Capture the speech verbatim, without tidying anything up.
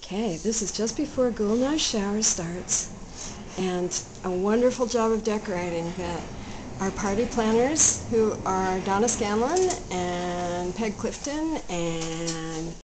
Okay, this is just before Ghoul Night Shower starts, and a wonderful job of decorating that our party planners, who are Donna Scanlon and Peg Clifton and